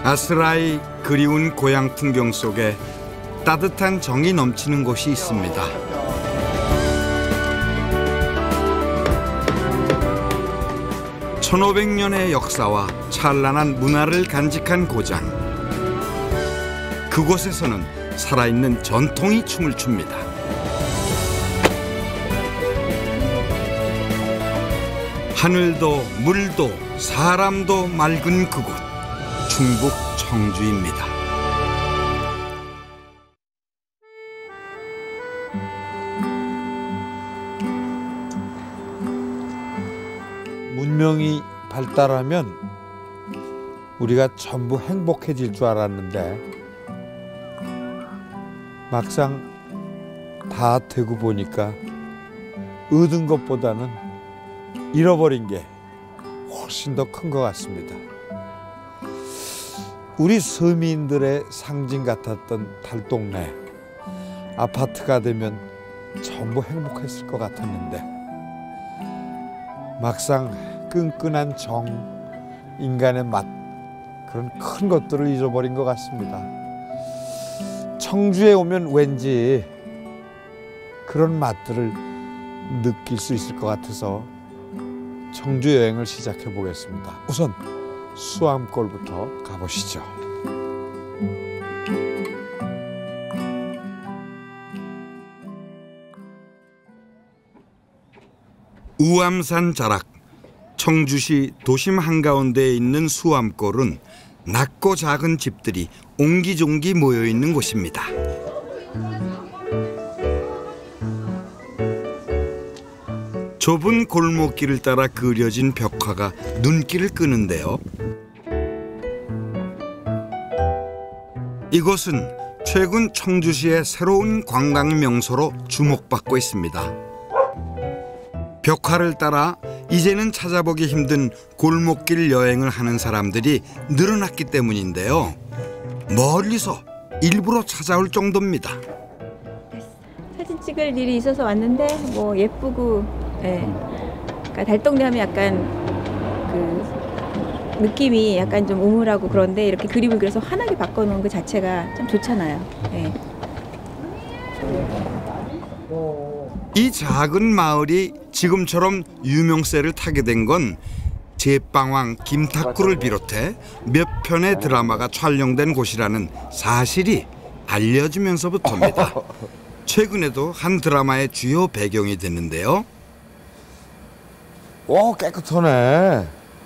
아스라이 그리운 고향 풍경 속에 따뜻한 정이 넘치는 곳이 있습니다. (1500년의) 역사와 찬란한 문화를 간직한 고장. 그곳에서는 살아있는 전통이 춤을 춥니다. 하늘도 물도 사람도 맑은 그곳, 충북 청주입니다. 문명이 발달하면 우리가 전부 행복해질 줄 알았는데 막상 다 되고 보니까 얻은 것보다는 잃어버린 게 훨씬 더 큰 것 같습니다. 우리 서민들의 상징 같았던 달동네, 아파트가 되면 전부 행복했을 것 같았는데 막상 끈끈한 정, 인간의 맛, 그런 큰 것들을 잊어버린 것 같습니다. 청주에 오면 왠지 그런 맛들을 느낄 수 있을 것 같아서 청주 여행을 시작해 보겠습니다. 우선 수암골부터 가보시죠. 우암산 자락, 청주시 도심 한가운데에 있는 수암골은 낮고 작은 집들이 옹기종기 모여있는 곳입니다. 좁은 골목길을 따라 그려진 벽화가 눈길을 끄는데요. 이곳은 최근 청주시의 새로운 관광 명소로 주목받고 있습니다. 벽화를 따라 이제는 찾아보기 힘든 골목길 여행을 하는 사람들이 늘어났기 때문인데요. 멀리서 일부러 찾아올 정도입니다. 사진 찍을 일이 있어서 왔는데 뭐 예쁘고, 예. 그러니까 달동네 하면 약간 그 느낌이 약간 좀 우물하고 그런데 이렇게 그림을 그려서 환하게 바꿔놓은 그 자체가 참 좋잖아요. 예. 이 작은 마을이 지금처럼 유명세를 타게 된 건 제빵왕 김탁구를 비롯해 몇 편의 드라마가 촬영된 곳이라는 사실이 알려지면서부터입니다. 최근에도 한 드라마의 주요 배경이 됐는데요. 오, 깨끗하네.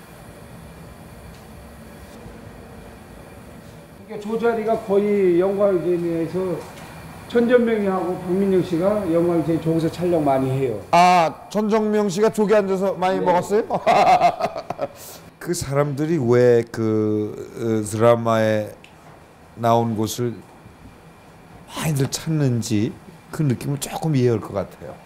저 자리가 거의 영광제에서 천전명이하고 박민영 씨가 영광제 저기서 촬영 많이 해요. 아, 천정명 씨가 저기 앉아서 많이 네. 먹었어요? 그 사람들이 왜 그 드라마에 나온 곳을 많이들 찾는지 그 느낌을 조금 이해할 것 같아요.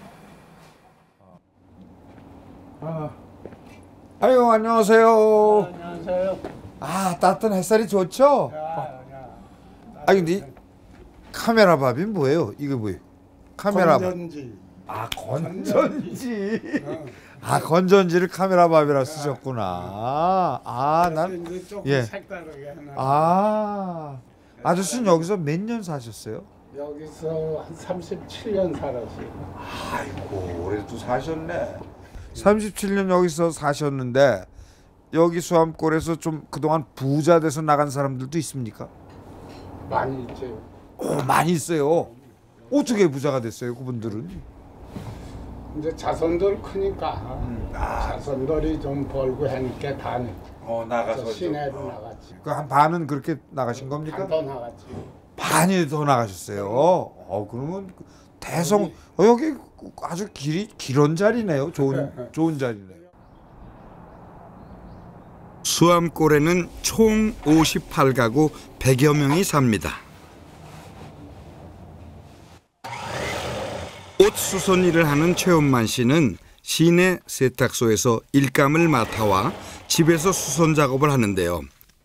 아유, 안녕하세요. 안녕하세요. 아, 따뜻한 햇살이 좋죠? 아, 근데 카메라 밥이 뭐예요? 이거 뭐예요? 카메라 밥. 건전지. 아, 건전지. 아, 건전지를 카메라 밥이라 쓰셨구나. 아, 난 예. 색다르게 하나. 아, 아저씨는 여기서 몇 년 사셨어요? 여기서 한 37년 살았어요. 아이고, 오래도 사셨네. 37년 여기서 사셨는데 여기 수암골에서 좀 그동안 부자 돼서 나간 사람들도 있습니까? 많이 있죠. 많이 있어요. 어떻게 부자가 됐어요, 그분들은? 이제 자손들 크니까 자손들이 좀 벌고 하니까 다 나가서 시내로 나갔지. 그 한 반은 그렇게 나가신 겁니까? 더 나갔지. 반이 더 나가셨어요. 그러면 대성 여기 아주 길이 길은 자리네요. 좋은 자리네요. 수암골에는 총 58가구 100여 명이 삽니다. 옷 수선 일을 하는 최원만 씨는 시내 세탁소에서 일감을 맡아와 집에서 수선 작업을 하는데요.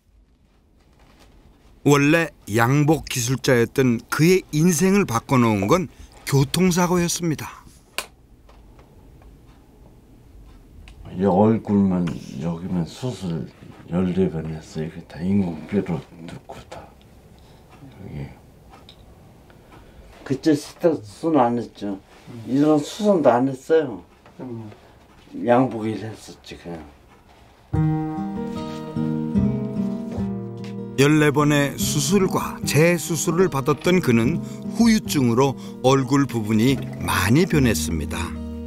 원래 양복 기술자였던 그의 인생을 바꿔놓은 건 교통사고였습니다. 이 얼굴만 여기만 수술 14번 했어요. 이게 다 인공뼈로 뚫고 다. 여기. 그때 수술 안 했죠. 이런 수술도 안 했어요. 양복일 했었지 그냥. 14번의 수술과 재수술을 받았던 그는 후유증으로 얼굴 부분이 많이 변했습니다.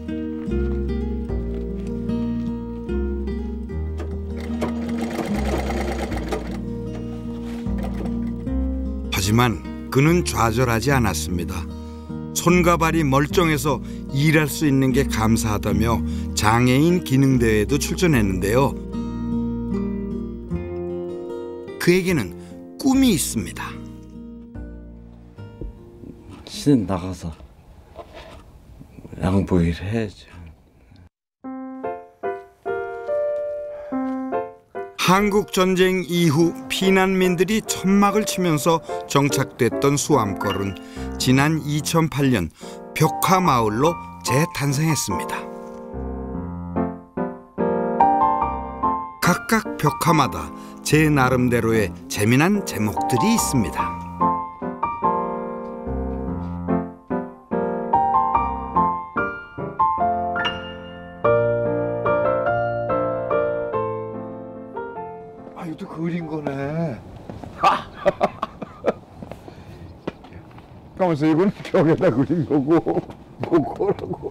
하지만 그는 좌절하지 않았습니다. 손과 발이 멀쩡해서 일할 수 있는 게 감사하다며 장애인 기능대회에도 출전했는데요. 그에게는 꿈이 있습니다. 시내 나가서 양보일 해야죠. 한국 전쟁 이후 피난민들이 천막을 치면서 정착됐던 수암골은 지난 2008년 벽화마을로 재탄생했습니다. 각각 벽화마다 제 나름대로의 재미난 제목들이 있습니다. 아, 이것도 그린 거네. 가만있어, 이건 벽에다 그린 거고, 뭐고라고.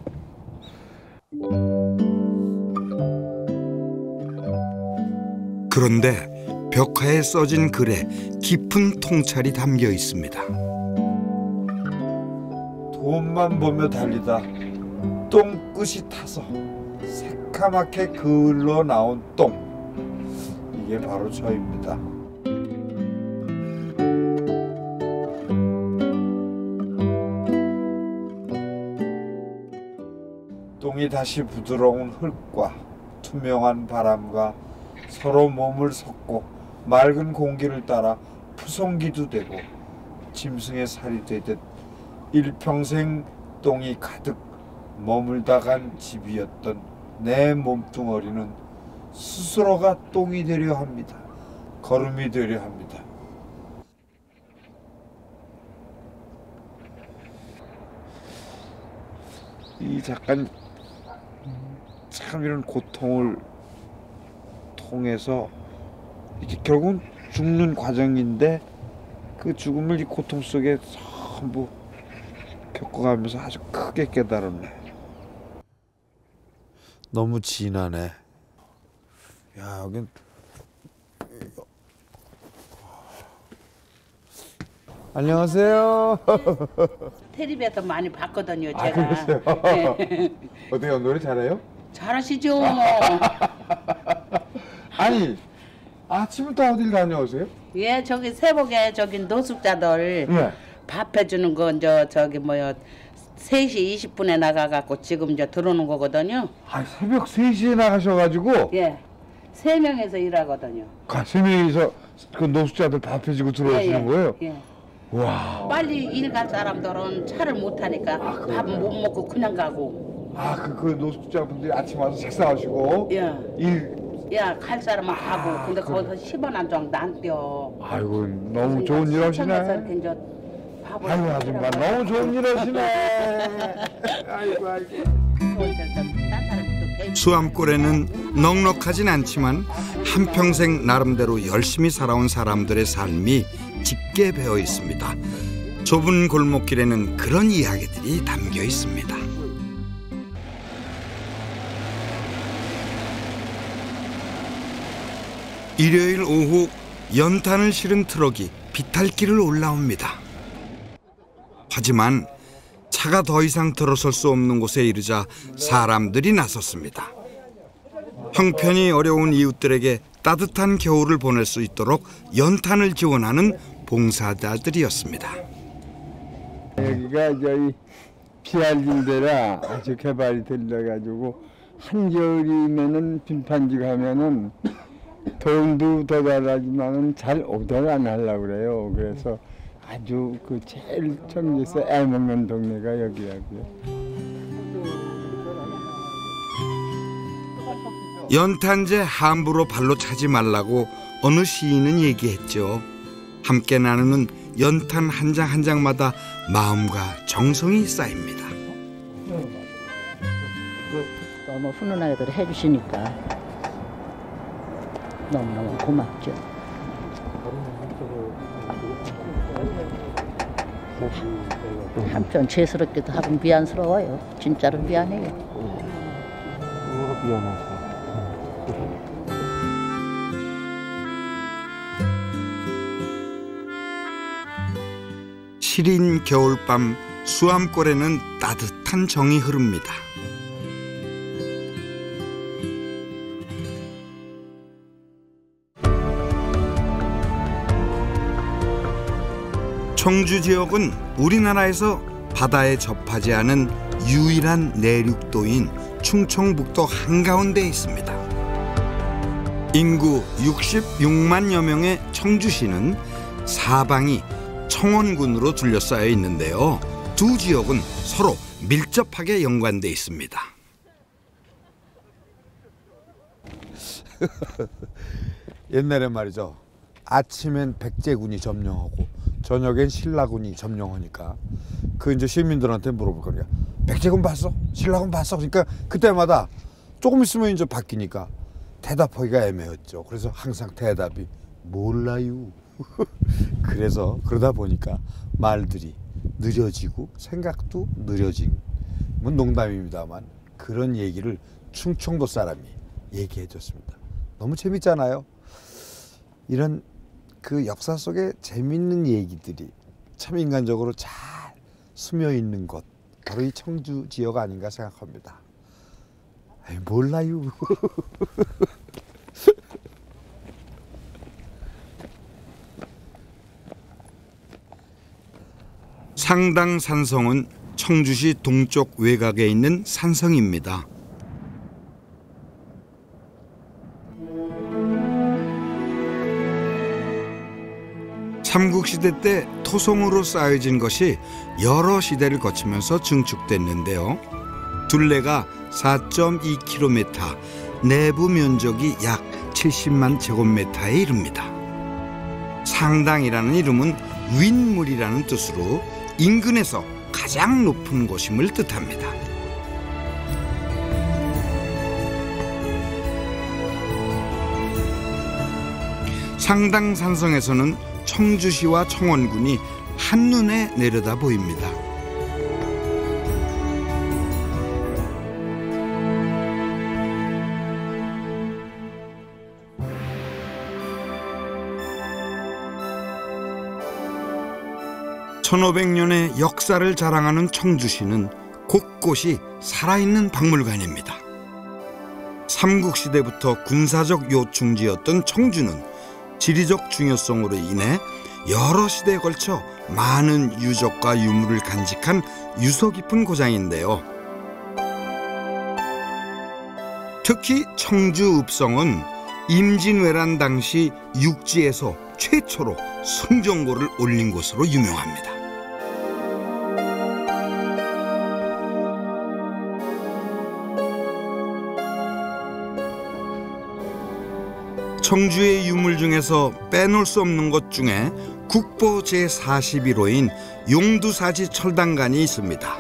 그런데 벽화에 써진 글에 깊은 통찰이 담겨 있습니다. 돈만 보며 달리다 똥끝이 타서 새카맣게 그을러 나온 똥. 이게 바로 저입니다. 똥이 다시 부드러운 흙과 투명한 바람과 서로 몸을 섞고 맑은 공기를 따라 푸송기도 되고 짐승의 살이 되듯 일평생 똥이 가득 머물다 간 집이었던 내 몸뚱어리는 스스로가 똥이 되려 합니다. 거름이 되려 합니다. 이 작가는 참 이런 고통을 통해서 이게 결국은 죽는 과정인데 그 죽음을 이 고통 속에 전부 겪어가면서 아주 크게 깨달았네. 너무 진하네. 야, 여긴 안녕하세요. 텔레비에서 많이 봤거든요, 아, 제가. 그랬어요? 네. 어때요? 노래 잘해요? 잘하시죠? 아니, 아침부터 어딜 다녀오세요? 예, 저기 새벽에 저기 노숙자들 네. 밥 해주는 거 저기 뭐야 3시 20분에 나가갖고 지금 이제 들어오는 거거든요. 아, 새벽 3시에 나가셔가지고 예, 3명에서 일하거든요. 세 명이서 그 노숙자들 밥 해주고 들어오시는 거예요? 예. 와. 빨리 일 갈 사람들은 차를 못 타니까 밥은 못 먹고 그냥 가고. 아, 그 노숙자분들이 아침 와서 식사하시고 예. 일. 야, 갈 사람은 가고. 근데 거기서 10원 한 장 안 떼어. 아이고, 너무 좋은 일 하시네. 아이고, 아줌마 너무 좋은 일 하시네. 아이고, 아이고. 수암골에는 넉넉하진 않지만 한평생 나름대로 열심히 살아온 사람들의 삶이 짙게 배어 있습니다. 좁은 골목길에는 그런 이야기들이 담겨 있습니다. 일요일 오후 연탄을 실은 트럭이 비탈길을 올라옵니다. 하지만 차가 더 이상 들어설 수 없는 곳에 이르자 사람들이 나섰습니다. 형편이 어려운 이웃들에게 따뜻한 겨울을 보낼 수 있도록 연탄을 지원하는 봉사자들이었습니다. 여기가 저희 피알진 데라 아주 개발이 들려가지고 한겨울이면은 빙판지 가면은 더운도 더 달하지만은 잘 오돌 안 하려고 그래요. 그래서 아주 그 제일 청주에서 애먹는 동네가 여기라고요. 연탄재 함부로 발로 차지 말라고 어느 시인은 얘기했죠. 함께 나누는 연탄 한 장 한 장마다 마음과 정성이 쌓입니다. 너무 훈훈하게들 해주시니까 너무너무 고맙죠. 한편 죄스럽기도 하고 미안스러워요. 진짜로 미안해요. 미안하다. 시린 겨울밤 수암골에는 따뜻한 정이 흐릅니다. 청주 지역은 우리나라에서 바다에 접하지 않은 유일한 내륙도인 충청북도 한가운데에 있습니다. 인구 66만여 명의 청주시는 사방이 청원군으로 둘러싸여 있는데요. 두 지역은 서로 밀접하게 연관돼 있습니다. 옛날에 말이죠. 아침엔 백제군이 점령하고 저녁엔 신라군이 점령하니까 그 이제 시민들한테 물어볼 거야. 백제군 봤어? 신라군 봤어? 그러니까 그때마다 조금 있으면 이제 바뀌니까 대답하기가 애매했죠. 그래서 항상 대답이 몰라요. 그래서 그러다 보니까 말들이 느려지고 생각도 느려진 건 농담입니다만 그런 얘기를 충청도 사람이 얘기해 줬습니다. 너무 재밌잖아요. 이런 그 역사 속에 재밌는 얘기들이 참 인간적으로 잘 스며 있는 곳 바로 이 청주 지역 아닌가 생각합니다. 에이, 몰라요. 상당산성은 청주시 동쪽 외곽에 있는 산성입니다. 삼국시대 때 토성으로 쌓여진 것이 여러 시대를 거치면서 증축됐는데요. 둘레가 4.2km, 내부 면적이 약 70만 제곱미터에 이릅니다. 상당이라는 이름은 윗물이라는 뜻으로 인근에서 가장 높은 곳임을 뜻합니다. 상당산성에서는 청주시와 청원군이 한눈에 내려다 보입니다. (1500년의) 역사를 자랑하는 청주시는 곳곳이 살아있는 박물관입니다. 삼국시대부터 군사적 요충지였던 청주는 지리적 중요성으로 인해 여러 시대에 걸쳐 많은 유적과 유물을 간직한 유서 깊은 고장인데요. 특히 청주 읍성은 임진왜란 당시 육지에서 최초로 승정고를 올린 곳으로 유명합니다. 청주의 유물 중에서 빼놓을 수 없는 것 중에 국보 제41호인 용두사지 철당간이 있습니다.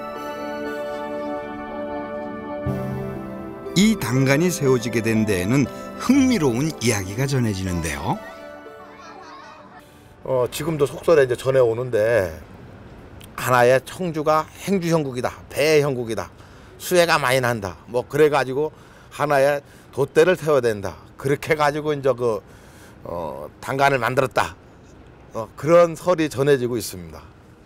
이 당간이 세워지게 된 데에는 흥미로운 이야기가 전해지는데요. 지금도 속설에 이제 전해오는데 하나의 청주가 행주형국이다, 배형국이다, 수해가 많이 난다. 뭐 그래가지고 하나의 돛대를 태워야 된다. 그렇게 가지고 이제 그 당간을 만들었다. 그런 설이 전해지고 있습니다.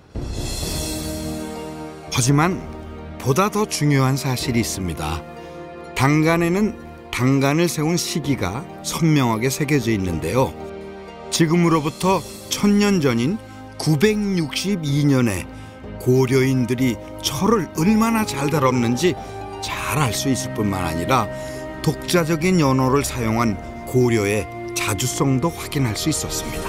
하지만 보다 더 중요한 사실이 있습니다. 당간에는 당간을 세운 시기가 선명하게 새겨져 있는데요. 지금으로부터 1000년 전인 962년에 고려인들이 철을 얼마나 잘 다뤘는지 잘 알 수 있을 뿐만 아니라 독자적인 연호를 사용한 고려의 자주성도 확인할 수 있었습니다.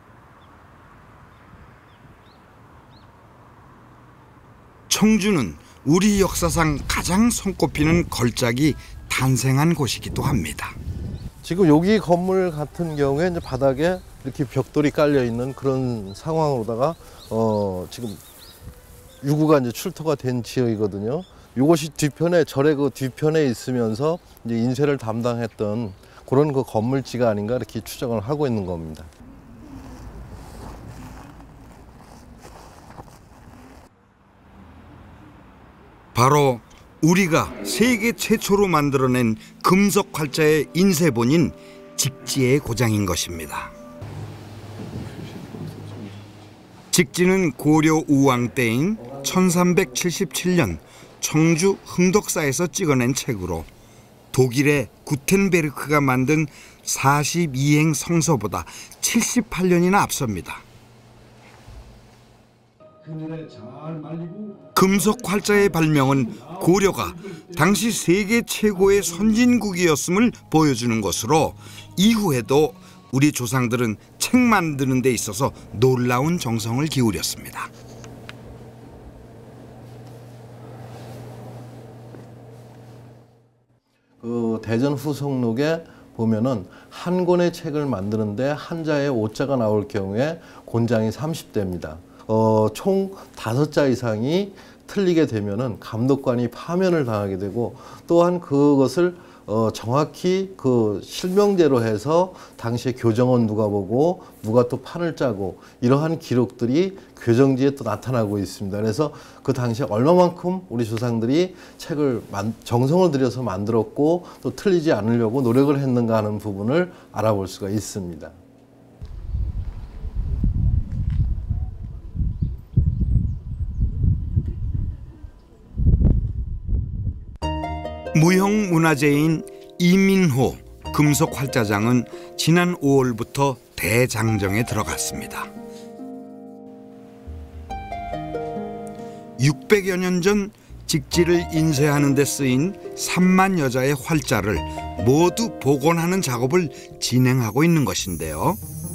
청주는 우리 역사상 가장 손꼽히는 걸작이 탄생한 곳이기도 합니다. 지금 여기 건물 같은 경우에 이제 바닥에 이렇게 벽돌이 깔려 있는 그런 상황으로다가 지금 유구가 이제 출토가 된 지역이거든요. 이것이 뒤편에 절의 그 뒤편에 있으면서 이제 인쇄를 담당했던 그런 그 건물지가 아닌가 이렇게 추정을 하고 있는 겁니다. 바로 우리가 세계 최초로 만들어낸 금속 활자의 인쇄본인 직지의 고장인 것입니다. 직지는 고려 우왕 때인 1377년 청주 흥덕사에서 찍어낸 책으로 독일의 구텐베르크가 만든 42행 성서보다 78년이나 앞섭니다. 금속 활자의 발명은 고려가 당시 세계 최고의 선진국이었음을 보여주는 것으로 이후에도 우리 조상들은 책 만드는 데 있어서 놀라운 정성을 기울였습니다. 그 대전 후성록에 보면은 한 권의 책을 만드는데 한자에 5자가 나올 경우에 곤장이 30대입니다. 총 5자 이상이 틀리게 되면은 감독관이 파면을 당하게 되고, 또한 그것을 정확히 그 실명제로 해서 당시에 교정은 누가 보고 누가 또 판을 짜고, 이러한 기록들이 교정지에 또 나타나고 있습니다. 그래서 그 당시에 얼마만큼 우리 조상들이 책을 정성을 들여서 만들었고 또 틀리지 않으려고 노력을 했는가 하는 부분을 알아볼 수가 있습니다. 무형문화재인 이민호 금속활자장은 지난 5월부터 대장정에 들어갔습니다. 600여 년 전 직지를 인쇄하는 데 쓰인 3만 여자의 활자를 모두 복원하는 작업을 진행하고 있는 것인데요.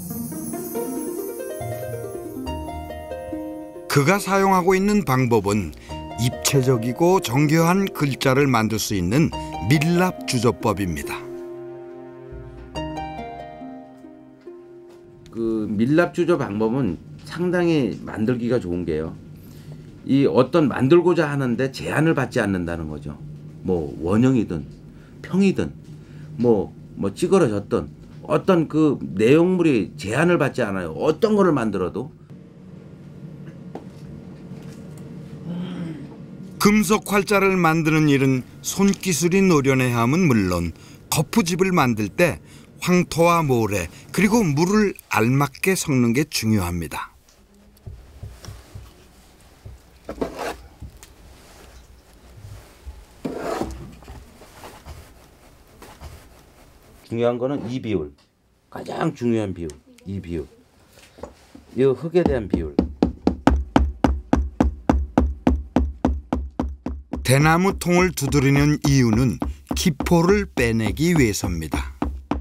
그가 사용하고 있는 방법은 입체적이고 정교한 글자를 만들 수 있는 밀랍주조법입니다. 그 밀랍주조 방법은 상당히 만들기가 좋은 게요. 이 어떤 만들고자 하는데 제한을 받지 않는다는 거죠. 뭐 원형이든 평이든 뭐 찌그러졌든 어떤 그 내용물이 제한을 받지 않아요. 어떤 거를 만들어도. 금속 활자를 만드는 일은 손기술이 노련해야 함은 물론 거푸집을 만들 때 황토와 모래 그리고 물을 알맞게 섞는 게 중요합니다. 중요한 거는 이 비율. 가장 중요한 비율. 이 비율. 이 흙에 대한 비율. 대나무 통을 두드리는 이유는 기포를 빼내기 위해서입니다.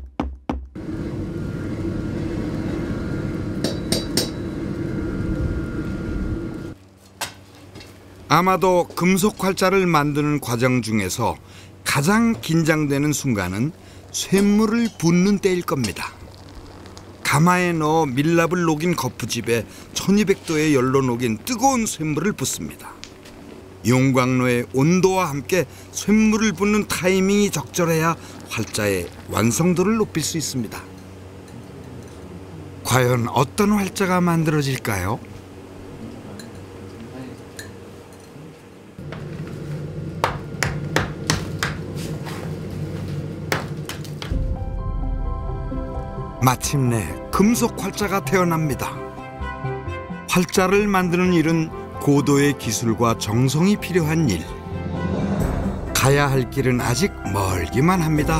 아마도 금속 활자를 만드는 과정 중에서 가장 긴장되는 순간은 쇳물을 붓는 때일 겁니다. 가마에 넣어 밀랍을 녹인 거푸집에 1200도의 열로 녹인 뜨거운 쇳물을 붓습니다. 용광로의 온도와 함께 쇳물을 붓는 타이밍이 적절해야 활자의 완성도를 높일 수 있습니다. 과연 어떤 활자가 만들어질까요? 마침내 금속 활자가 태어납니다. 활자를 만드는 일은 고도의 기술과 정성이 필요한 일. 가야 할 길은 아직 멀기만 합니다.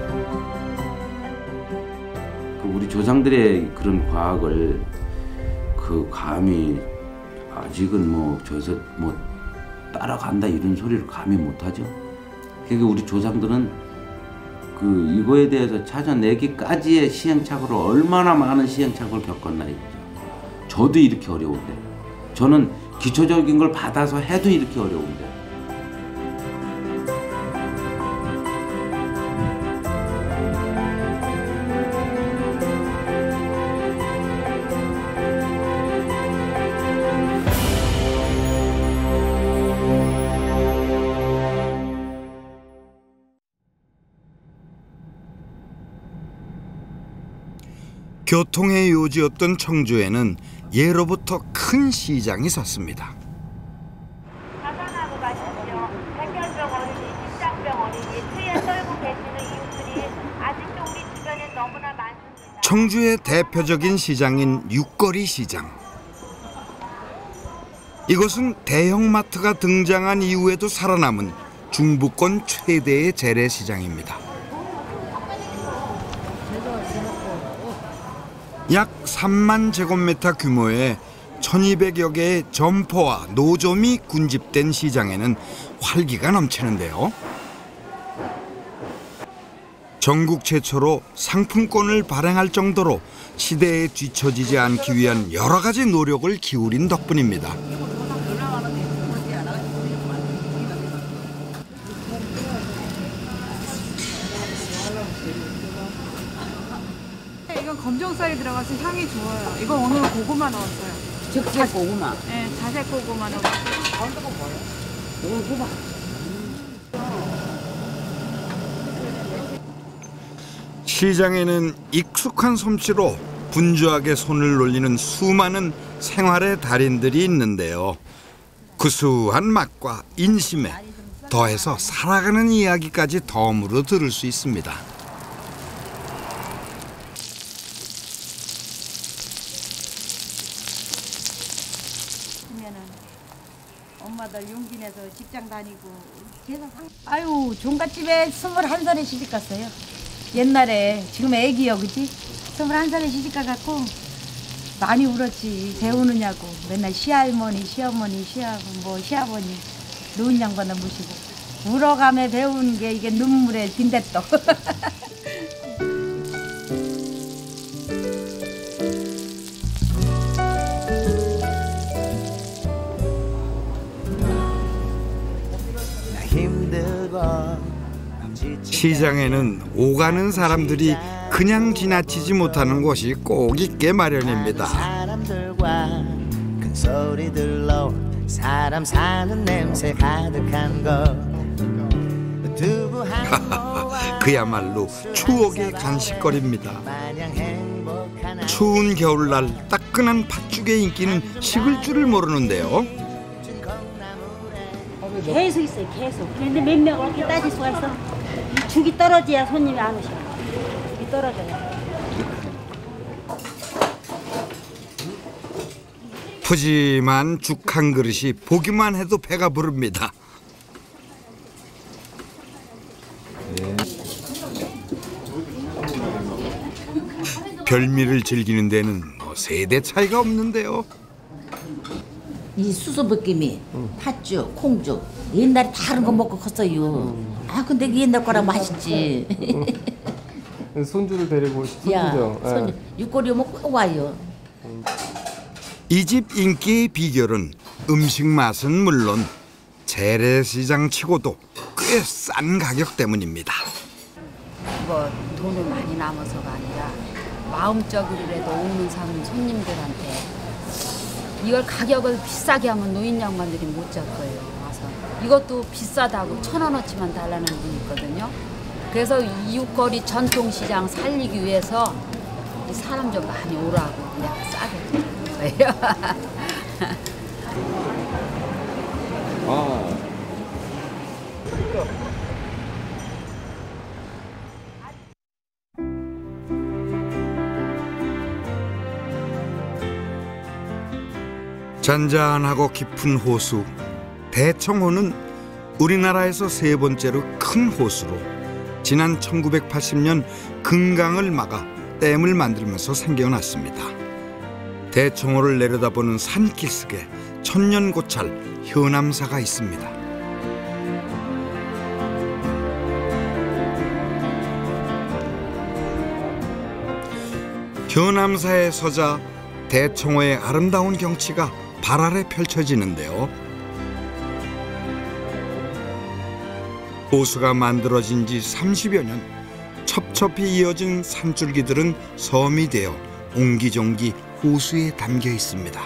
우리 조상들의 그런 과학을 그 감히 아직은 뭐 저에서 뭐 따라간다 이런 소리를 감히 못하죠. 그러니까 우리 조상들은 그 이거에 대해서 찾아내기까지의 시행착오를 얼마나 많은 시행착오를 겪었나 이거죠. 저도 이렇게 어려운데, 저는 기초적인 걸 받아서 해도 이렇게 어려운데 교통의 요지였던 청주에는 예로부터 큰 시장이 섰습니다. 자산하고 가십시오. 백혈병 어린이, 십장병 어린이, 추위에 떨고 계시는 이웃들이 아직도 우리 주변에 너무나 많습니다. 청주의 대표적인 시장인 육거리 시장. 이곳은 대형마트가 등장한 이후에도 살아남은 중부권 최대의 재래시장입니다. 약 3만 제곱미터 규모의 1200여 개의 점포와 노점이 군집된 시장에는 활기가 넘치는데요. 전국 최초로 상품권을 발행할 정도로 시대에 뒤처지지 않기 위한 여러 가지 노력을 기울인 덕분입니다. 이건 검정살이 들어가서 향이 좋아요. 이건 오늘 고구마 넣었어요. 즉석 고구마. 네, 자색 고구마 넣었어요. 이건 호박. 시장에는 익숙한 솜씨로 분주하게 손을 놀리는 수많은 생활의 달인들이 있는데요. 구수한 맛과 인심에 더해서 살아가는 이야기까지 덤으로 들을 수 있습니다. 엄마들 용기 내서 직장 다니고 계속 아유 종갓집에 21살에 시집 갔어요. 옛날에 지금 애기요 그지? 21살에 시집 가갖고 많이 울었지. 배우느냐고 맨날 시할머니 시어머니 시아버 뭐 시아버니 노인 양반을 모시고 울어가며 배운 게 이게 눈물의 빈대떡. 시장에는 오가는 사람들이 그냥 지나치지 못하는 곳이 꼭 있게 마련입니다. 사람들과 큰 소리들로 사람 사는 냄새 가득한 곳. 그야말로 추억의 간식거리입니다. 추운 겨울날 따끈한 팥죽의 인기는 식을 줄을 모르는데요. 계속 있어요, 계속. 그런데 몇 명을 이렇게 따질 수가 있어? 이 죽이 떨어져야 손님이 안 오셔. 죽이 떨어져요. 푸짐한 죽 한 그릇이 보기만 해도 배가 부릅니다. 별미를 즐기는 데는 세대 차이가 없는데요. 이 수수부끼미, 팥죽, 콩죽 옛날에 다른 거 먹고 컸어요. 아 근데 그 옛날 거랑 맛있지. 손주를 데리고 손주죠. 손주 육골이 오면 꼭 와요. 이 집 인기의 비결은 음식 맛은 물론 재래시장치고도 꽤 싼 가격 때문입니다. 이거 돈을 많이 남아서가 아니라 마음적으로라도 오는 손님들한테 이걸 가격을 비싸게 하면 노인 양반들이 못 잘 거예요. 와서 이것도 비싸다고 1,000원어치만 달라는 분이 있거든요. 그래서 이웃거리 전통시장 살리기 위해서 이 사람 좀 많이 오라고 내가 싸게 드리는 거예요. 잔잔하고 깊은 호수 대청호는 우리나라에서 세 번째로 큰 호수로 지난 1980년 금강을 막아 댐을 만들면서 생겨났습니다. 대청호를 내려다보는 산기슭에 천년고찰 현암사가 있습니다. 현암사에 서자 대청호의 아름다운 경치가 발 아래 펼쳐지는데요. 호수가 만들어진 지 30여 년, 첩첩이 이어진 산줄기들은 섬이 되어 옹기종기 호수에 담겨 있습니다.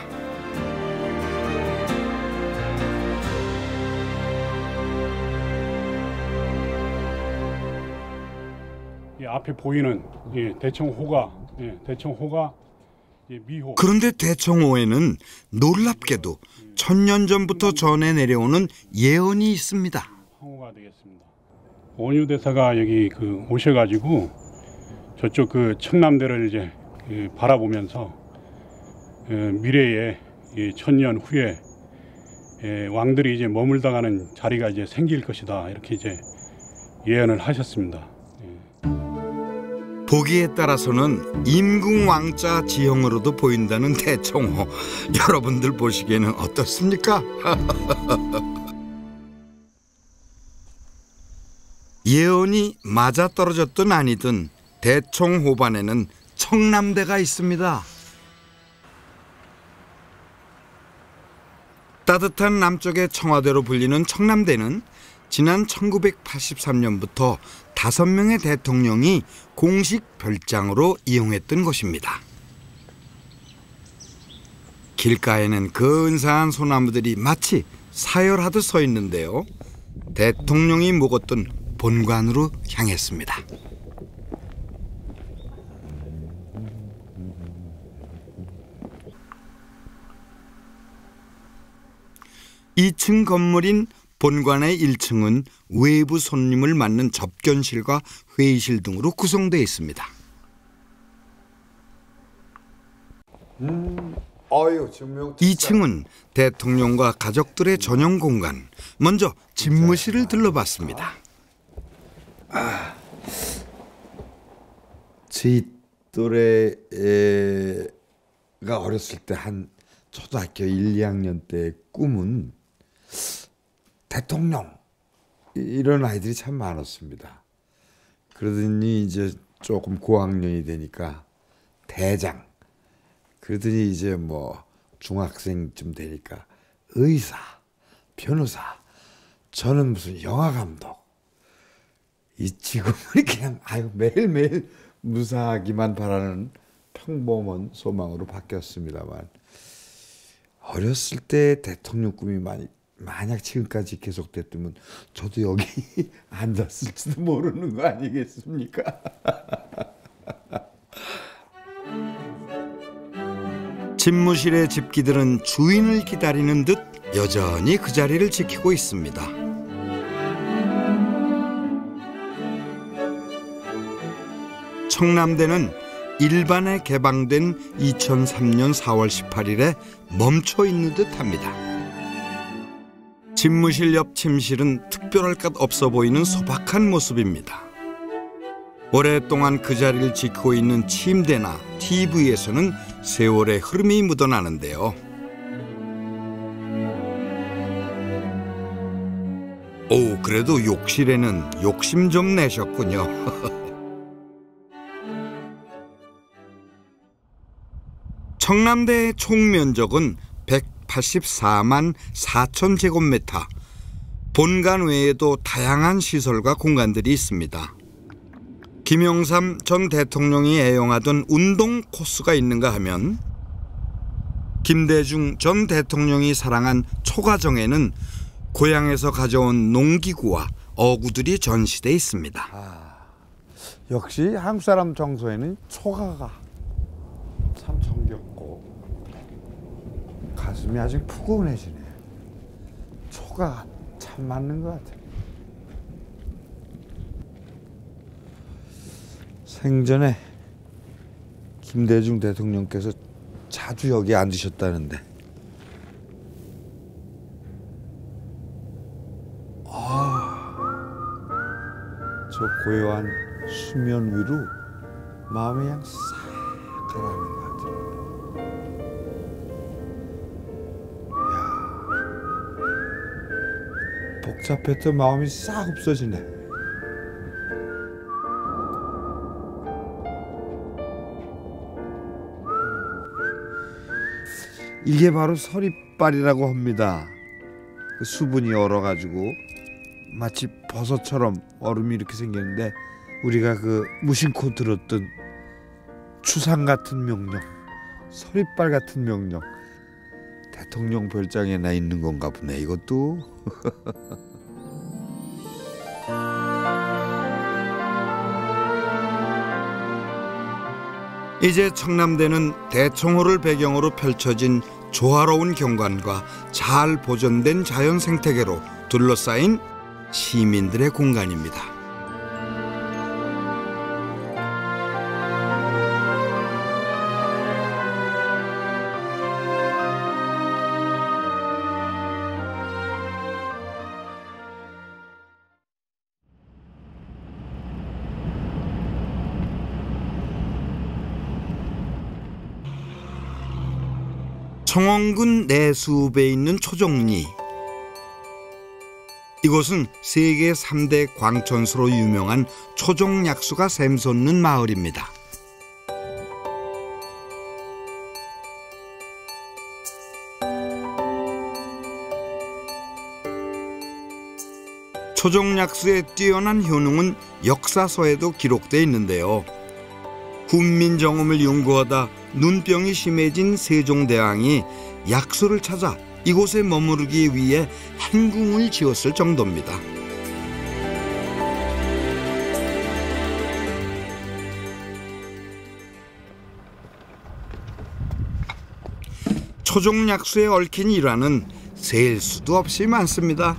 이 앞에 보이는 이 대청호가 네, 대청호가 미호. 그런데 대청호에는 놀랍게도 1000년 전부터 전해 내려오는 예언이 있습니다. 황후가 되겠습니다. 원유 대사가 여기 오셔가지고 저쪽 청남대를 이제 바라보면서 미래에 1000년 후에 왕들이 이제 머물다가는 자리가 이제 생길 것이다 이렇게 이제 예언을 하셨습니다. 보기에 따라서는 임궁왕자 지형으로도 보인다는 대청호. 여러분들 보시기에는 어떻습니까? 예언이 맞아떨어졌든 아니든 대청호반에는 청남대가 있습니다. 따뜻한 남쪽의 청와대로 불리는 청남대는 지난 1983년부터 5명의 대통령이 공식 별장으로 이용했던 곳입니다. 길가에는 근사한 소나무들이 마치 사열하듯 서 있는데요. 대통령이 묵었던 본관으로 향했습니다. (2층) 건물인 본관의 1층은 외부 손님을 맞는 접견실과 회의실 등으로 구성되어 있습니다. 2층은 대통령과 가족들의 전용 공간. 먼저 집무실을 들러봤습니다. 저희 또래가 어렸을 때 한 초등학교 1, 2학년 때 꿈은 대통령 이런 아이들이 참 많았습니다. 그러더니 이제 조금 고학년이 되니까 대장, 그러더니 이제 뭐 중학생쯤 되니까 의사, 변호사, 저는 무슨 영화 감독. 이 지금은 그냥 매일매일 무사하기만 바라는 평범한 소망으로 바뀌었습니다만, 어렸을 때 대통령 꿈이 만약 지금까지 계속됐다면 저도 여기 앉았을지도 모르는 거 아니겠습니까? 집무실의 집기들은 주인을 기다리는 듯 여전히 그 자리를 지키고 있습니다. 청남대는 일반에 개방된 2003년 4월 18일에 멈춰 있는 듯합니다. 집무실 옆 침실은 특별할 것 없어 보이는 소박한 모습입니다. 오랫동안 그 자리를 지키고 있는 침대나 TV에서는 세월의 흐름이 묻어나는데요. 오, 그래도 욕실에는 욕심 좀 내셨군요. 청남대의 총 면적은 184만 4천 제곱미터. 본관 외에도 다양한 시설과 공간들이 있습니다. 김영삼 전 대통령이 애용하던 운동 코스가 있는가 하면, 김대중 전 대통령이 사랑한 초가정에는 고향에서 가져온 농기구와 어구들이 전시돼 있습니다. 역시 한국 사람 정서에는 초가가 참 정겹고 가슴이 아주 푸근해지네. 초가가 참 맞는 것 같아요. 생전에 김대중 대통령께서 자주 여기 앉으셨다는데, 저 고요한 수면 위로 마음이 그냥 싹 가라앉는 것 같아요. 이야, 복잡했던 마음이 싹 없어지네. 이게 바로 서리빨이라고 합니다. 그 수분이 얼어가지고 마치 버섯처럼 얼음이 이렇게 생겼는데, 우리가 그 무심코 들었던 추상 같은 명령, 서리빨 같은 명령, 대통령 별장에나 있는 건가 보네 이것도. 이제 청남대는 대청호를 배경으로 펼쳐진 조화로운 경관과 잘 보존된 자연 생태계로 둘러싸인 시민들의 공간입니다. 청원군 내수읍에 있는 초종리. 이곳은 세계 3대 광천수로 유명한 초종약수가 샘솟는 마을입니다. 초종약수의 뛰어난 효능은 역사서에도 기록되어 있는데요. 훈민정음을 연구하다 눈병이 심해진 세종대왕이 약수를 찾아 이곳에 머무르기 위해 행궁을 지었을 정도입니다. 초종약수에 얽힌 일화는 셀 수도 없이 많습니다.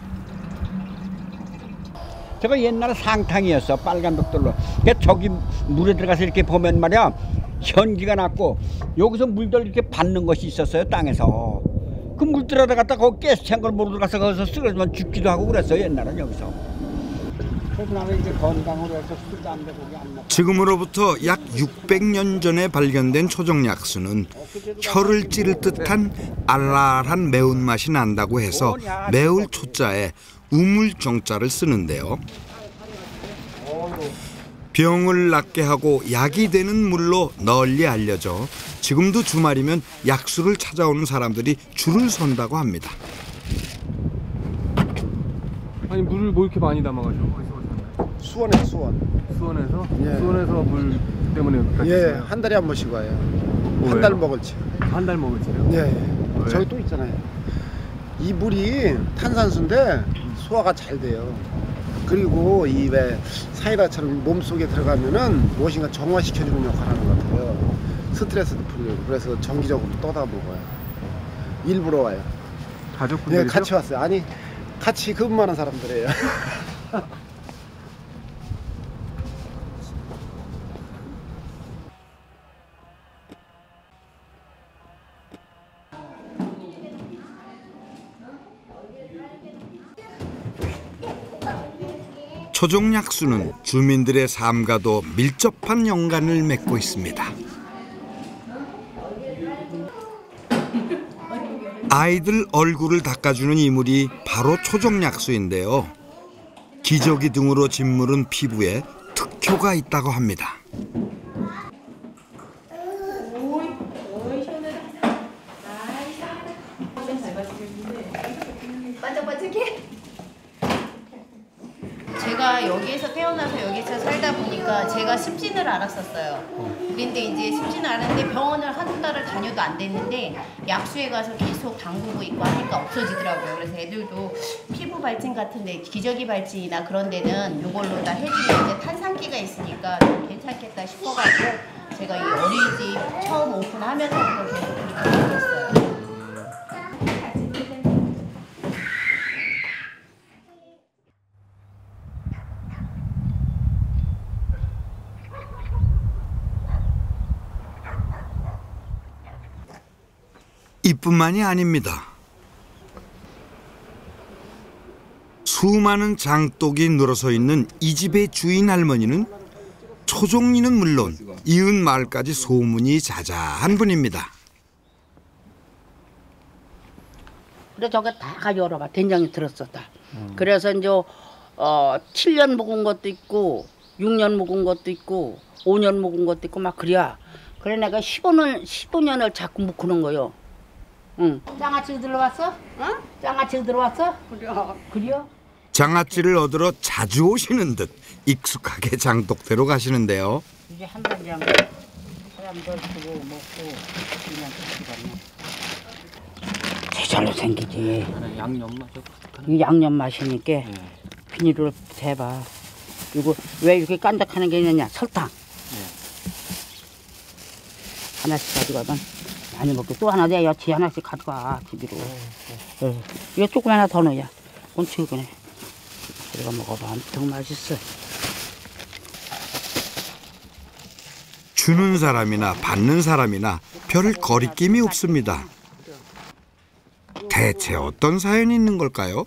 저거 옛날에 상탕이었어. 빨간 벽돌로. 저기 물에 들어가서 이렇게 보면 말이야 현기가 났고 여기서 물들 이렇게 받는 것이 있었어요. 땅에서. 그 물 들어갔다 거기 가스 찬 걸 모르고 가서 거기서 쓰러지면 죽기도 하고 그랬어요. 옛날엔 여기서. 그래서 나는 이제 건강으로 해서 술도 안 되고 안 먹고. 지금으로부터 약 600년 전에 발견된 초종약수는 혀를 찌를 듯한 알랄한 매운맛이 난다고 해서 매울 초자에 우물정자를 쓰는데요. 병을 낫게 하고 약이 되는 물로 널리 알려져 지금도 주말이면 약수를 찾아오는 사람들이 줄을 선다고 합니다. 아니 물을 뭐 이렇게 많이 담아가지고 수원에 수원. 수원에서? 예. 수원에서 물 때문에 여기까지 예, 있어요? 한 달에 한 번씩 와요. 뭐예요? 한 달 먹을지. 한 달 먹을지요? 예. 저기 또 있잖아요. 이 물이 탄산수인데 소화가 잘 돼요. 그리고 이 왜 사이다처럼 몸속에 들어가면은 무엇인가 정화시켜주는 역할을 하는 것 같아요. 스트레스도 풀리고. 그래서 정기적으로 떠다 먹어요. 일부러 와요. 가족분들이죠? 예, 같이 왔어요. 아니 같이 근무하는 사람들이에요. 초종약수는 주민들의 삶과도 밀접한 연관을 맺고 있습니다. 아이들 얼굴을 닦아주는 이물이 바로 초종약수인데요. 기저귀 등으로 짓무른 피부에 특효가 있다고 합니다. 반짝반짝해? 제가 여기에서 태어나서 여기서 살다 보니까 제가 습진을 알았었어요. 그런데 이제 습진을 알았는데 병원을 한두 달을 다녀도 안 됐는데 약수에 가서 계속 담그고 있고 하니까 없어지더라고요. 그래서 애들도 피부 발진 같은데 기저귀 발진이나 그런 데는 이걸로 다 해주면 이제 탄산기가 있으니까 좀 괜찮겠다 싶어가지고 제가 이 어린이집 처음 오픈하면서부터 계속 그렇게 했어요. 이뿐만이 아닙니다. 수많은 장독이 늘어서 있는 이 집의 주인 할머니는 초종리는 물론 이웃 마을까지 소문이 자자한 분입니다. 그래 저게 다 열어봐. 된장이 들었었다. 그래서 이제 7년 묵은 것도 있고 6년 묵은 것도 있고 5년 묵은 것도 있고 막 그래야. 그래 내가 15년을 자꾸 묵는 거요. 응. 장아찌 들어왔어? 응? 장아찌 들어왔어? 그래요? 장아찌를 얻으러 자주 오시는 듯 익숙하게 장독대로 가시는데요. 이제 한 달장 사람들 주고 먹고 그냥 드시거든요. 제절로 생기지. 양념 맛이 이 양념 맛이니까 비닐을 대봐. 이거 왜 이렇게 깐득하는 게 있느냐? 설탕. 하나씩 가져가면 많이 먹게. 또 하나 내가 여치 하나씩 가져가 집으로. 이거 조금 하나 더 넣어야. 그건 최고네. 우리가 먹어봐. 엄청 맛있어. 주는 사람이나 받는 사람이나 별 거리낌이 없습니다. 대체 어떤 사연이 있는 걸까요?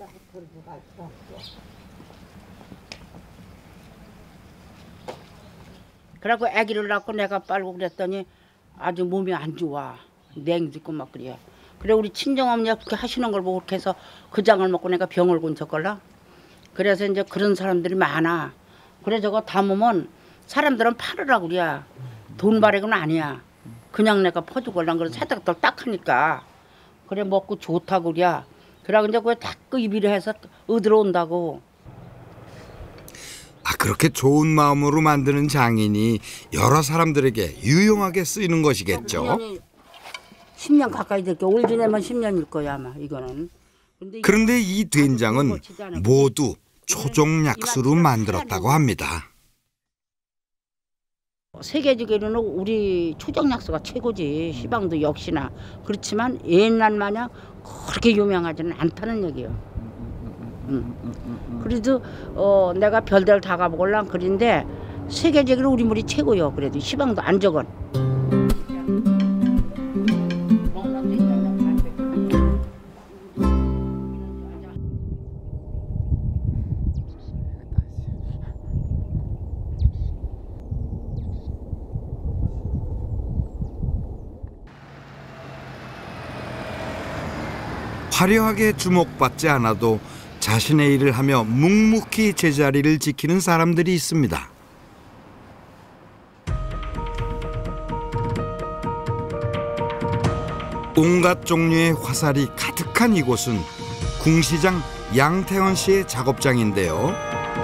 그래갖고 아기를 낳고 내가 빨고 그랬더니 아주 몸이 안 좋아. 냉짓고 막 그래요. 그래 우리 친정어머니가 그렇게 하시는 걸 보고 그렇게 해서 그 장을 먹고 내가 병을 곤쳤걸라. 그래서 이제 그런 사람들이 많아. 그래 저거 담으면 사람들은 팔으라고 그래. 돈 바래고는 아니야. 그냥 내가 퍼주걸라. 그래서 세탁들 딱 하니까 그래 먹고 좋다고 그래. 그러고 이제 그게 딱 입이를 해서 얻으러온다고. 그렇게 좋은 마음으로 만드는 장인이 여러 사람들에게 유용하게 쓰이는 것이겠죠. 10년 가까이 될게 올 지내면 10년일 거야 아마 이거는. 그런데 이 된장은 모두 초종약수로 만들었다고 합니다. 세계적으로는 우리 초종약수가 최고지. 시방도 역시나. 그렇지만 옛날 마냥 그렇게 유명하지는 않다는 얘기예요. 그래도 내가 별대를 다 가보걸랑 그런데 세계적으로 우리 물이 최고요. 그래도 시방도 안 적은. 화려하게 주목받지 않아도 자신의 일을 하며 묵묵히 제자리를 지키는 사람들이 있습니다. 온갖 종류의 화살이 가득한 이곳은 궁시장 양태원 씨의 작업장인데요.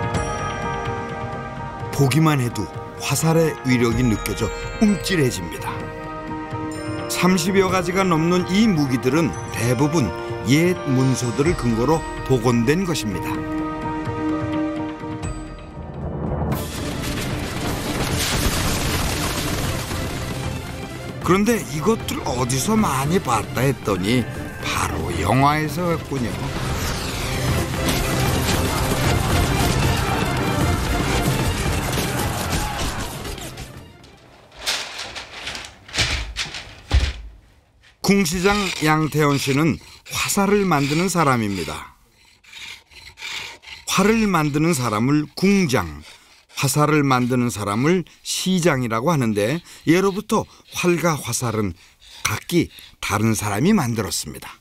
보기만 해도 화살의 위력이 느껴져 움찔해집니다. 30여 가지가 넘는 이 무기들은 대부분 옛 문서들을 근거로 복원된 것입니다. 그런데 이것들 어디서 많이 봤다 했더니 바로 영화에서였군요. 궁시장 양태원 씨는 화살을 만드는 사람입니다. 활을 만드는 사람을 궁장, 화살을 만드는 사람을 시장이라고 하는데 예로부터 활과 화살은 각기 다른 사람이 만들었습니다.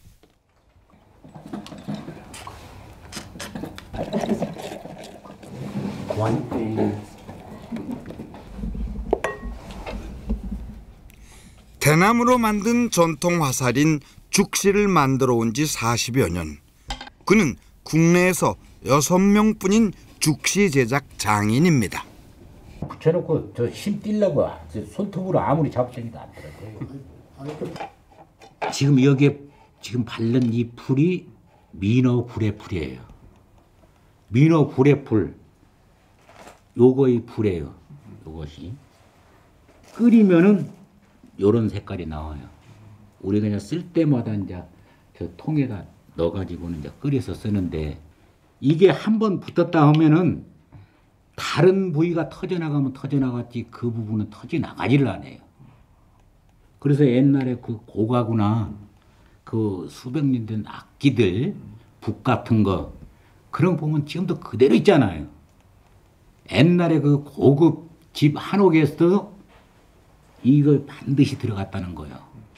대나무로 만든 전통 화살인 죽시를 만들어 온 지 40여 년. 그는 국내에서 6명뿐인 죽시 제작 장인입니다. 붙여놓고 저 힘 뛸려고 손톱으로 아무리 잡채기도 안 되더라고요. 지금 여기에 지금 바른 이 풀이 민어 구레풀이에요. 민어 구레풀 요거의 풀이에요. 요것이 끓이면은 요런 색깔이 나와요. 우리가 그냥 쓸 때마다 이제 저 통에다 넣어가지고는 이제 끓여서 쓰는데 이게 한번 붙었다 하면은 다른 부위가 터져나가면 터져나갔지 그 부분은 터져나가지를 않아요. 그래서 옛날에 그 고가구나 그 수백 년 된 악기들 북 같은 거 그런 거 보면 지금도 그대로 있잖아요. 옛날에 그 고급 집 한옥에서도 이거 반드시 들어갔다는 거예요.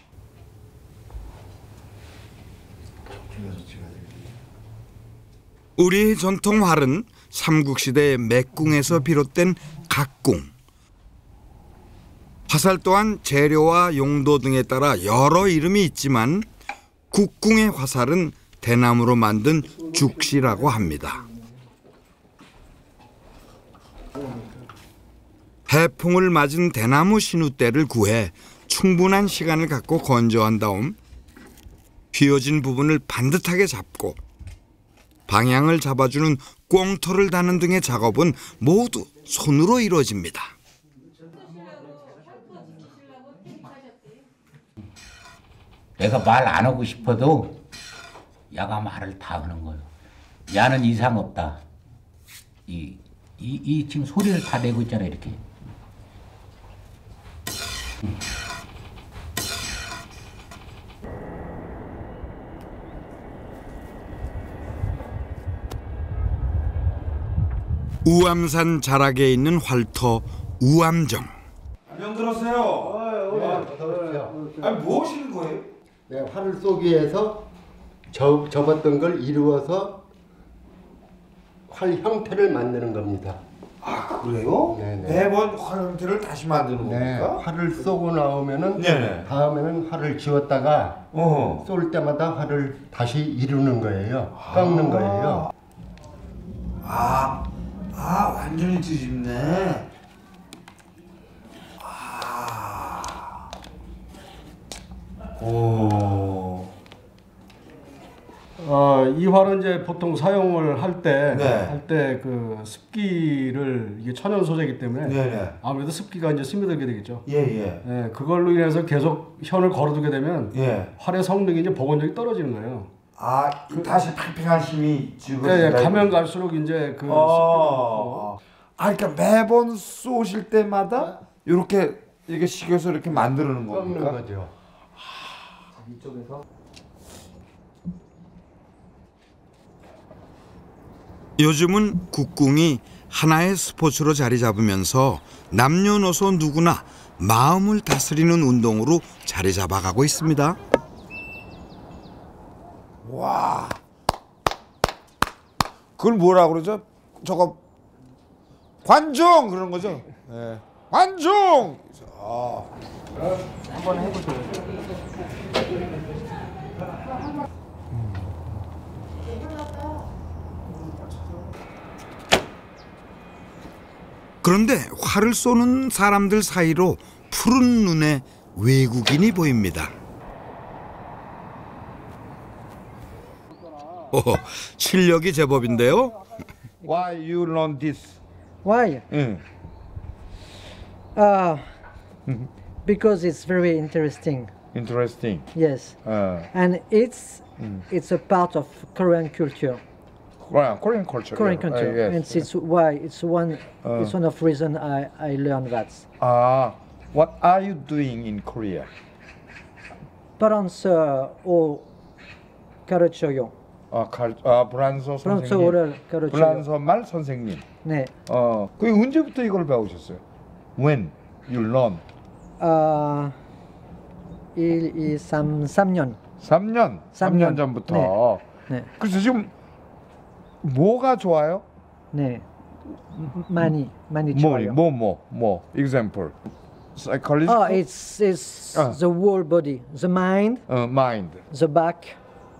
우리의 전통 활은 삼국시대의 맥궁에서 비롯된 각궁. 화살 또한 재료와 용도 등에 따라 여러 이름이 있지만 국궁의 화살은 대나무로 만든 죽시라고 합니다. 해풍을 맞은 대나무 신우대를 구해 충분한 시간을 갖고 건조한 다음 휘어진 부분을 반듯하게 잡고 방향을 잡아주는 꽁토를 다는 등의 작업은 모두 손으로 이루어집니다. 내가 말 안 하고 싶어도 야가 말을 다 하는 거예요. 야는 이상 없다. 이 지금 소리를 다 내고 있잖아요, 이렇게. 우암산 자락에 있는 활터 우암정. 안녕 들었어요. 아니 뭐 하시는 거예요? 네, 활을 쏘기 위해서 접었던 걸 이루어서 활 형태를 만드는 겁니다. 아 그래요? 네네. 매번 활 형태를 다시 만드는 네, 겁니까? 활을 쏘고 나오면은 네네. 다음에는 활을 지웠다가 쏠 때마다 활을 다시 이루는 거예요. 깎는 거예요. 완전히 뒤집네. 이 활은 이제 보통 사용을 할 때 네. 그 습기를 이게 천연 소재이기 때문에 네네. 아무래도 습기가 이제 스며들게 되겠죠. 예. 예, 그걸로 인해서 계속 현을 걸어두게 되면 예. 활의 성능이 이제 복원력이 떨어지는 거예요. 다시 팽팽한 힘이 예, 줄어든다. 가면 갈수록 이제 그 그러니까 매번 쏘실 때마다 이렇게 식혀서 이렇게 만드는 겁니까? 깎는 거죠. 이쪽에서 요즘은 국궁이 하나의 스포츠로 자리 잡으면서 남녀노소 누구나 마음을 다스리는 운동으로 자리 잡아가고 있습니다. 와. 그걸 뭐라 그러죠? 저거 관중 그런 거죠? 네. 관중. 한번 해보세요. 그런데 활을 쏘는 사람들 사이로 푸른 눈에 외국인이 보입니다. 실력이 제법인데요. Why you learn this? Why? Because it's very interesting. Interesting. Yes. And it's a part of Korean culture. Korean culture. Korean culture. Yes. And it's why it's one of reason I learned that. What are you doing in Korea? 프랑스어 가르쳐요. 프랑스어 선생님. 프랑스어를 가르쳐요. 프랑스어 말 선생님. 네. 그게 언제부터 이걸 배우셨어요? When you learn? 3년. 3년 전부터. 네. 그래서 지금 뭐가 좋아요? 네. 많이 좋아요. 뭐 example. Psychological? It's the whole body, the mind, the back,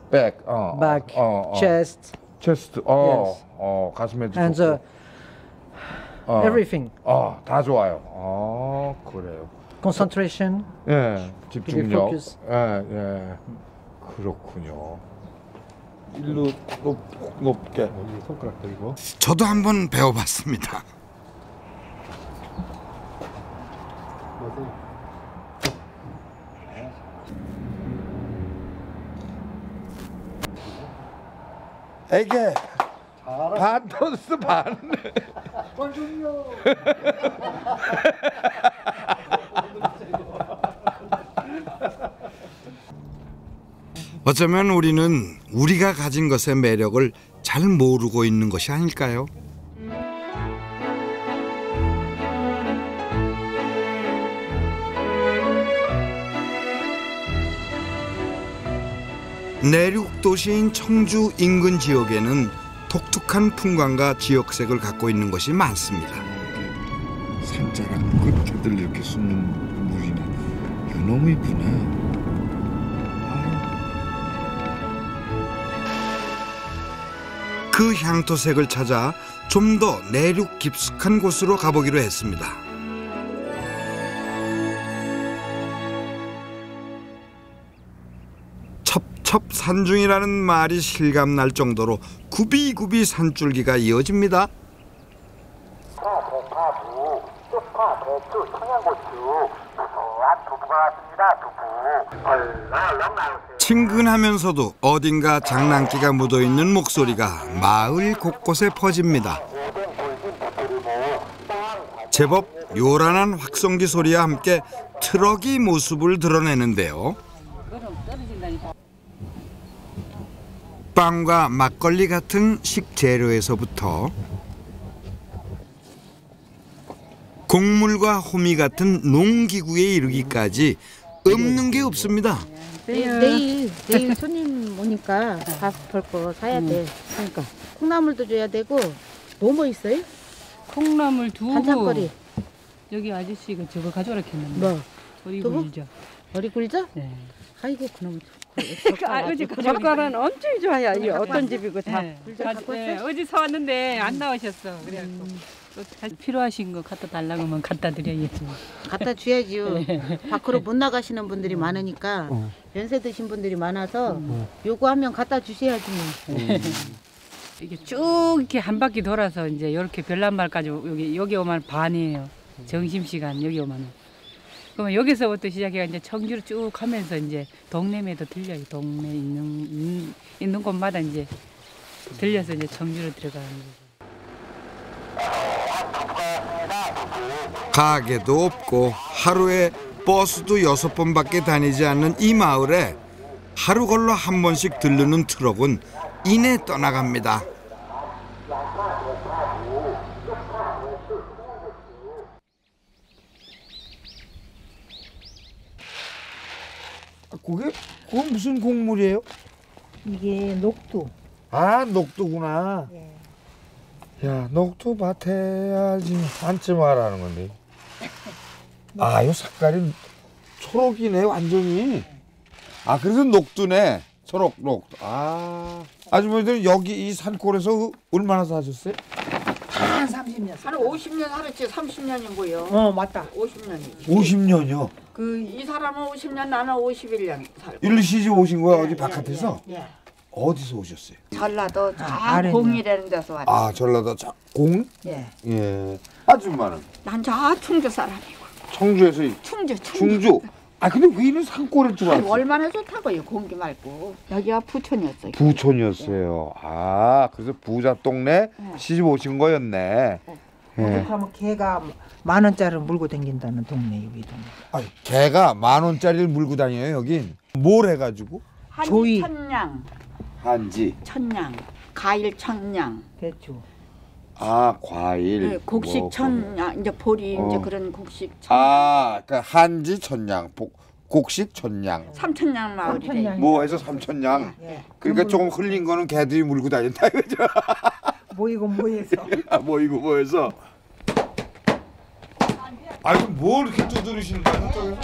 chest, yes. 가슴에도 and 좋고. everything. 다 좋아요. 그래요. Concentration. 예, 집중력. focus. 예. 그렇군요. 일로 높게. 손가락 들고. 저도 한번 배워봤습니다. 에게 반 토스 반. 어쩌면 우리는 우리가 가진 것의 매력을 잘 모르고 있는 것이 아닐까요? 내륙 도시인 청주 인근 지역에는 독특한 풍광과 지역색을 갖고 있는 것이 많습니다. 산자락 끝에들 이렇게 쏟는 물이네. 이거 너무 이쁘네. 그 향토색을 찾아 좀 더 내륙 깊숙한 곳으로 가보기로 했습니다. 첩첩산중이라는 말이 실감날 정도로 굽이굽이 산줄기가 이어집니다. 대파, 대두, 쪽파, 대추, 청양고추, 고소한 두부, 친근하면서도 어딘가 장난기가 묻어있는 목소리가 마을 곳곳에 퍼집니다. 제법 요란한 확성기 소리와 함께 트럭이 모습을 드러내는데요. 빵과 막걸리 같은 식재료에서부터 곡물과 호미 같은 농기구에 이르기까지 없는 게 없습니다. 내일 손님 오니까 밥 볼 거 사야 돼. 그러니까 콩나물도 줘야 되고 뭐 있어요? 콩나물 두부. 반찬거리. 여기 아저씨가 저거 가져오라 했는데. 뭐? 어리 두부? 굴죠. 어리 굴죠? 네. 아이고 그놈. 어제 젓갈은 엄청 좋아요. 이 어떤 집이고 다. 네. 어제 사왔는데 안 나오셨어. 그래갖고 또 필요하신 거 갖다 달라고 하면 갖다 드려야지. 갖다 줘야지요. 밖으로 못 나가시는 분들이 많으니까 연세 드신 분들이 많아서 요구하면 갖다 주셔야지 뭐. 이게 쭉 이렇게 한 바퀴 돌아서 이제 이렇게 별난말까지 여기 오면 반이에요. 점심시간 여기 오면. 그러면 여기서부터 시작해가 이제 청주로 쭉 하면서 이제 동네에도 들려요. 동네 있는 곳마다 이제 들려서 이제 청주로 들어가는 거죠. 가게도 없고 하루에 버스도 6번밖에 다니지 않는 이 마을에 하루 걸러 한 번씩 들르는 트럭은 이내 떠나갑니다. 그건 무슨 곡물이에요? 이게 녹두. 아, 녹두구나. 야, 녹두 밭에 앉지 말라는 건데. 아, 요 색깔이 초록이네, 완전히. 아, 그래서 녹두네. 초록. 아, 아주머니들 여기 이 산골에서 얼마나 사셨어요? 한 30년. 한 50년 살았지. 30년이 뭐요? 맞다. 50년이지. 50년이요? 이 사람은 50년, 나는 51년 살고. 일로 시집 오신 거야, 어디 바깥에서? 예. 어디서 오셨어요? 전라도 저 공이라는 데서 왔지. 아, 전라도 공? 예. 예. 아줌마는? 난 저 충주 사람이고. 청주에서? 충주. 아, 근데 왜 이런 산골에 들어왔어요? 얼마나 좋다고요, 공기 말고. 여기가 부촌이었어요. 부촌이었어요. 아, 그래서 부자 동네 시집 오신 거였네. 오죽하면 개가 10,000원짜리를 물고 다닌다는 동네 여기 동네. 아, 개가 10,000원짜리를 물고 다녀요 여긴. 뭘 해가지고? 한지 천냥. 한지. 천냥. 과일 천냥. 배추. 아, 과일. 네, 곡식 천냥. 이제 보리 이제 그런 곡식 천냥. 아, 그러니까 한지 천냥, 곡식 천냥. 삼천냥 마을이래. 뭐 해서 삼천냥. 예. 그러니까 조금 흘린 거는 개들이 물고 다닌다 이거죠. 모이고 모여서. 모이고 모여서. 아니 뭘 이렇게 두드리시는 거야 저기서?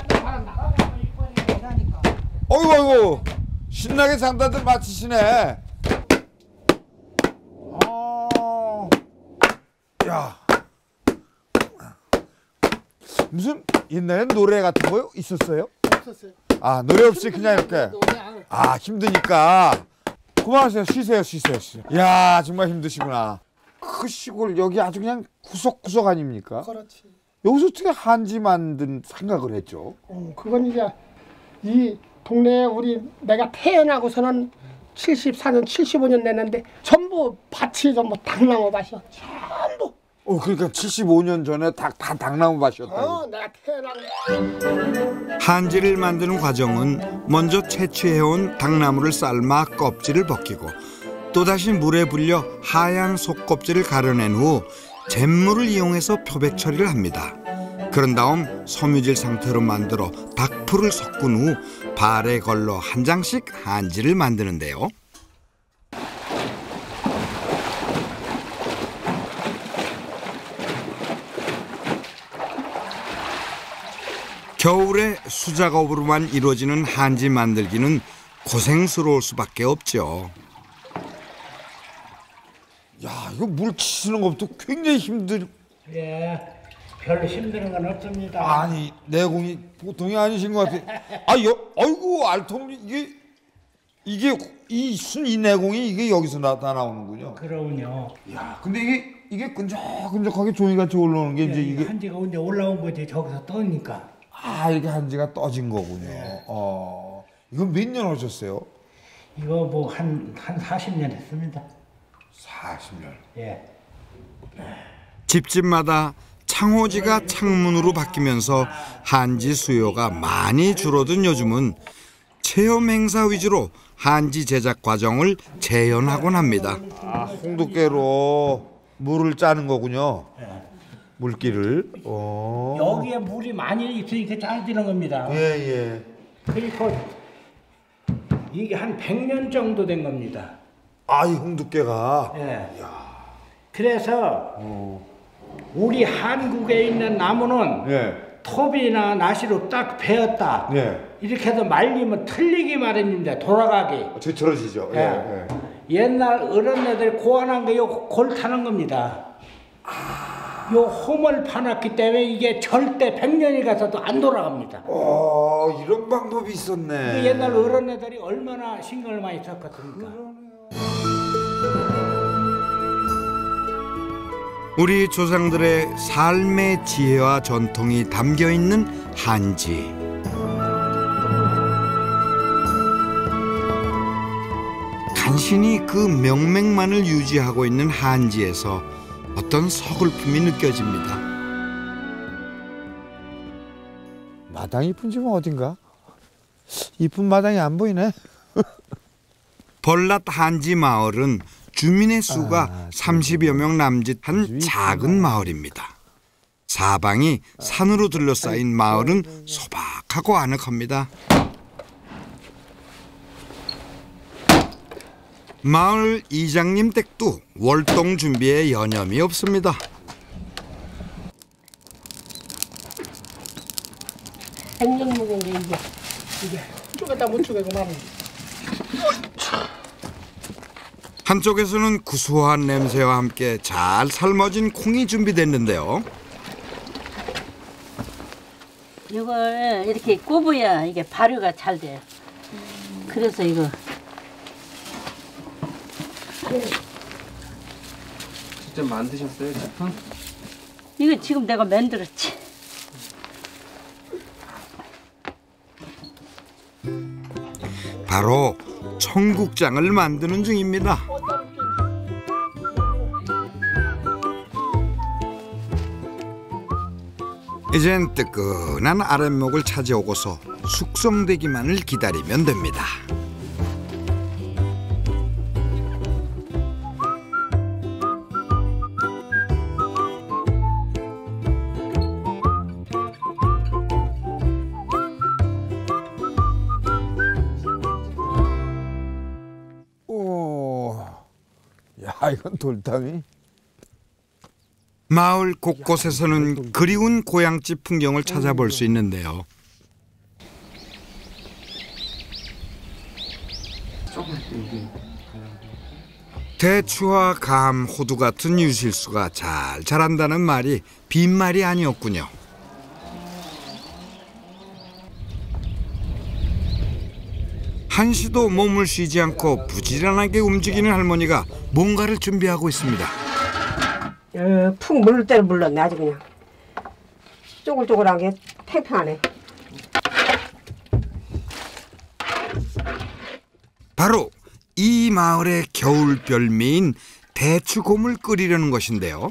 어이구 신나게 장단들 마치시네. 야 무슨 옛날에 노래 같은 거 있었어요? 없었어요. 아 노래 없이 그냥 이렇게. 아 힘드니까. 그만하세요. 쉬세요. 야 정말 힘드시구나. 그 시골 여기 아주 그냥 구석구석 아닙니까? 그렇지. 여기서 어떻게 한지 만든 생각을 했죠? 그건 이제 이 동네에 내가 태어나고서는 74년, 75년 됐는데 전부 밭이 전부 당나무 밭이요. 전부. 그러니까 75년 전에 다 당나무 밭이었다. 내가 태어난. 한지를 만드는 과정은 먼저 채취해온 당나무를 삶아 껍질을 벗기고 또다시 물에 불려 하얀 속껍질을 가려낸 후 잿물을 이용해서 표백 처리를 합니다. 그런 다음 섬유질 상태로 만들어 박풀을 섞은 후 발에 걸러 한 장씩 한지를 만드는데요. 겨울에 수작업으로만 이루어지는 한지 만들기는 고생스러울 수밖에 없죠. 야, 이거 물 치시는 것도 굉장히 예, 별로 힘든 건 없습니다. 아니, 내공이 보통이 아니신 것 같아. 아이고, 알통 이게 이 내공이 이게 여기서 다 나오는군요. 그러군요. 야, 근데 이게 끈적끈적하게 종이같이 올라오는 게 이제 이게 한지가 언제 올라온 거지 저기서 떠니까. 아, 이렇게 한지가 떠진 거군요. 이건 몇 년 하셨어요? 이거 뭐 한 40년 했습니다. 40년. 예. 집집마다 창호지가 창문으로 바뀌면서 한지 수요가 많이 줄어든 요즘은 체험 행사 위주로 한지 제작 과정을 재현하곤 합니다. 아, 홍두깨로 물을 짜는 거군요. 물기를. 여기에 물이 많이 있으니까 짜지는 겁니다. 예. 그리고 이게 한 100년 정도 된 겁니다. 아, 이 홍두깨가. 예. 그래서 우리 한국에 있는 나무는 톱이나 나시로 딱 베었다. 이렇게 해서 말리면 틀리기 마련입니다. 돌아가기. 뒤틀어지죠. 옛날 어른애들 고안한 게 요 골 타는 겁니다. 요 홈을 파놨기 때문에 이게 절대 100년이 가서도 안 돌아갑니다. 이런 방법이 있었네. 옛날 어른애들이 얼마나 신경을 많이 썼겠습니까? 우리 조상들의 삶의 지혜와 전통이 담겨 있는 한지. 간신히 그 명맥만을 유지하고 있는 한지에서 어떤 서글픔이 느껴집니다. 마당이 이쁜 집은 어딘가? 이쁜 마당이 안 보이네. 벌랏 한지 마을은 주민의 수가 30여 명 남짓한 작은 마을입니다. 사방이 산으로 둘러싸인 마을은 소박하고 아늑합니다. 마을 이장님 댁도 월동 준비에 여념이 없습니다. 생년 묵은 게 이게 쪼개다 못 쪼개고 말은. 한쪽에서는 구수한 냄새와 함께 잘 삶아진 콩이 준비됐는데요. 이걸 이렇게 꼽아야 이게 발효가 잘 돼요. 그래서 이거 직접 만드셨어요, 제품? 이거 지금 내가 만들었지. 바로 청국장을 만드는 중입니다. 이젠 뜨끈한 아랫목을 차지오고서 숙성되기만을 기다리면 됩니다. 야, 이건 돌담이. 마을 곳곳에서는 그리운 고향집 풍경을 찾아볼 수 있는데요. 대추와 감, 호두 같은 유실수가 잘 자란다는 말이 빈말이 아니었군요. 한시도 몸을 쉬지 않고 부지런하게 움직이는 할머니가 뭔가를 준비하고 있습니다. 푹 물을 때는 물렀네. 아주 그냥 쪼글쪼글하게 팽팽하네. 바로 이 마을의 겨울 별미인 대추곰을 끓이려는 것인데요.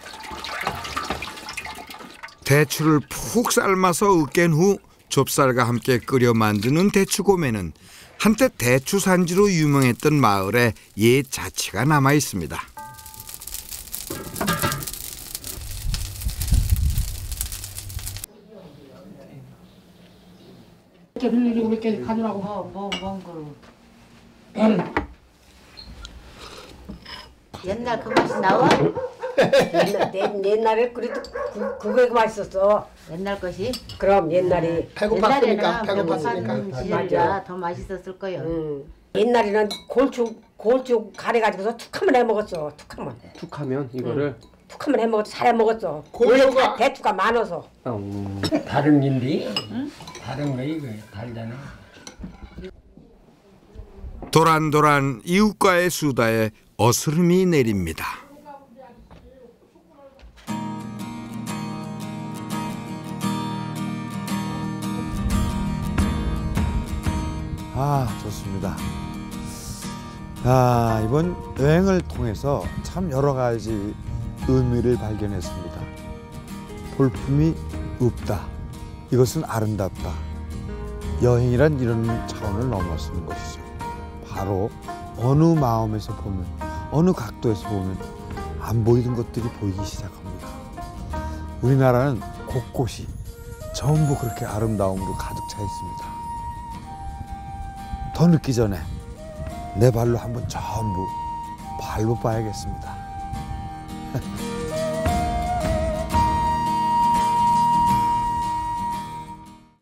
대추를 푹 삶아서 으깬 후 좁쌀과 함께 끓여 만드는 대추곰에는 한때 대추 산지로 유명했던 마을의 옛 자취가 남아 있습니다. 이렇게 흘리고 이렇게 가져라고. 뭔 거. 옛날 그 맛이 나와? 옛날에 그래도 그게 맛있었어. 옛날 것이? 그럼 옛날에 배고팠으니까 배고팠으니까 시절이라 더 맛있었을 거예요. 옛날에는 골쭉 가래가지고서 툭하면 해 먹었어. 툭하면 이거를 툭하면 해 먹었어. 잘 해 먹었어. 원래 다 대추가 많아서. 다른 인데 다른 거 이거 달잖아. 도란도란 이웃과의 수다에 어스름이 내립니다. 좋습니다. 이번 여행을 통해서 참 여러 가지 의미를 발견했습니다. 볼품이 없다. 이것은 아름답다. 여행이란 이런 차원을 넘어서는 것이죠. 바로 어느 마음에서 보면, 어느 각도에서 보면 안 보이던 것들이 보이기 시작합니다. 우리나라는 곳곳이 전부 그렇게 아름다움으로 가득 차 있습니다. 더 늦기 전에 내 발로 한번 전부 밟아봐야겠습니다.